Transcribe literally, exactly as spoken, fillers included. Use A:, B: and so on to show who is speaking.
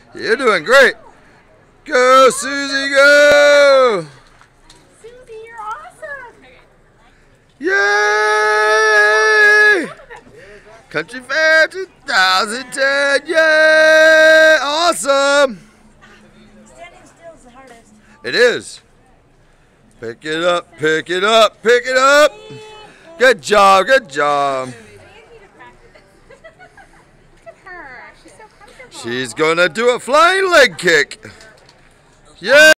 A: You're doing great. Go, Suzie, go!
B: Suzie, you're awesome!
A: Yay! Country Fair two thousand ten, yay! Awesome!
B: Standing still is the hardest.
A: It is. Pick it up, pick it up, pick it up. Good job, good job.
B: Her. She's so comfortable.
A: She's gonna do a flying leg kick. Yeah!